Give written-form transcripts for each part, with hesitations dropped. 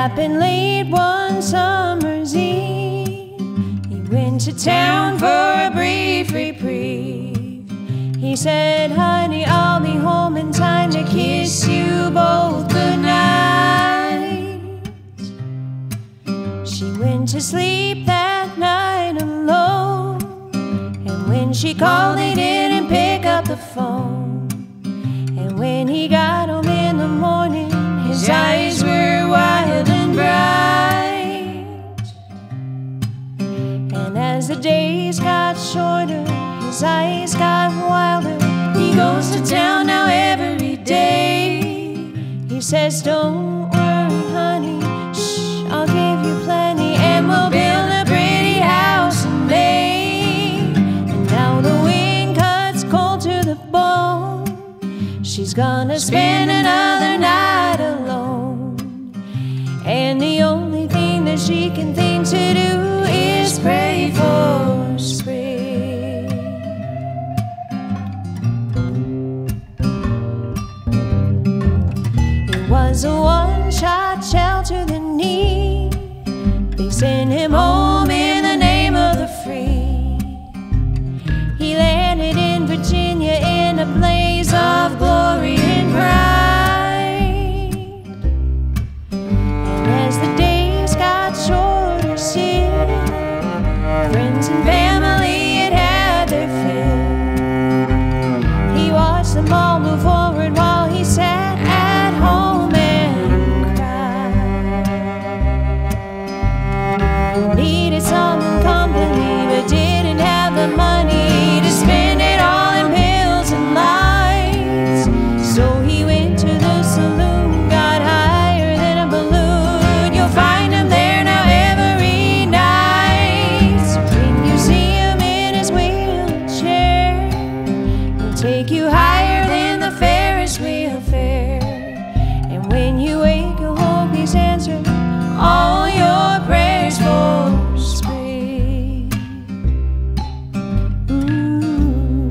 happened late one summer's eve. He went to town for a brief reprieve. He said, honey, I'll be home in time to kiss you both goodnight. She went to sleep that night alone, and when she called they didn't pick up the phone. And when he got home in the morning, his eyes were wild and bright. And as the days got shorter, his eyes got wilder. He goes to town now every day. He says, don't worry, honey, shh, I'll give you plenty, and we'll build a pretty house in May. And now the wind cuts cold to the bone. She's gonna spend another night alone, and the only thing that she can think to do is pray for spring. It was a one-shot shell to the knee. They sent him home in the name of the free. He landed in Virginia in a blaze of glory and pride. And as the days got shorter still, friends and family had their fill. He watched them all move forward while he sat at home and cried. Needed some company but didn't have the money to spend it all in pills and lights. So he went to the saloon, got higher than a balloon. You'll find him there now every night. So when you see him in his wheelchair, he'll take you higher than the Ferris wheel fair. And when you wake, you'll hope he's answered all your prayers for spring. Ooh.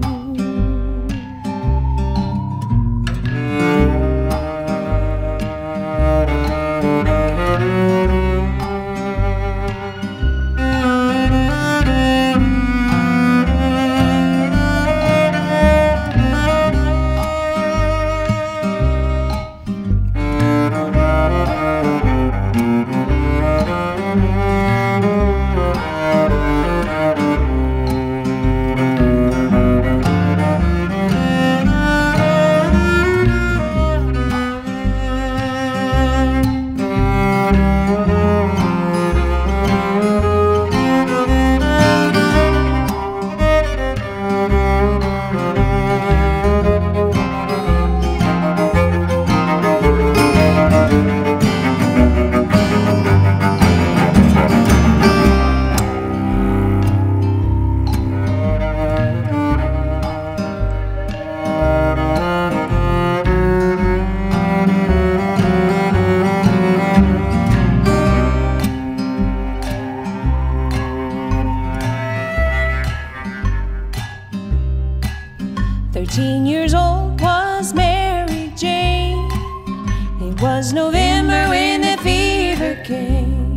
13 years old was Mary Jane. It was November when the fever came.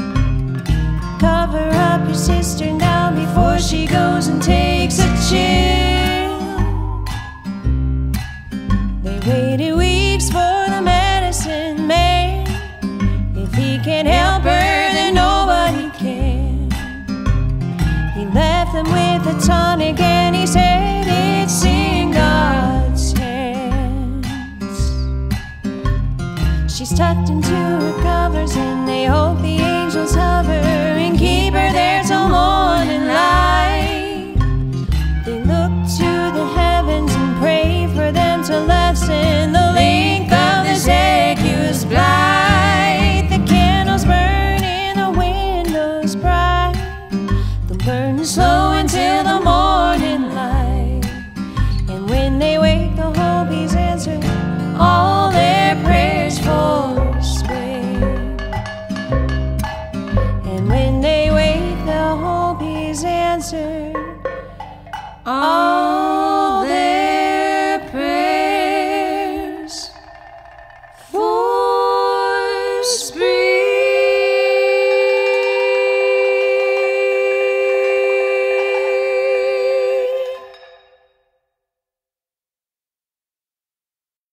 Cover up your sister now before she goes and takes a chill. They waited weeks for the medicine man. If he can't help her, then nobody can. He left them with a tonic and he said it's in God's hands. She's tucked into her covers and they hope the angels hover and keep her there till morning light. They look to the heavens and pray for them to lessen the length of this acuous blight. The candles burn in the windows bright. They'll burn slow until the morning light. And when they wake, they'll hope he's answered all their prayers for spring. And when they wake, they'll hope he's answered all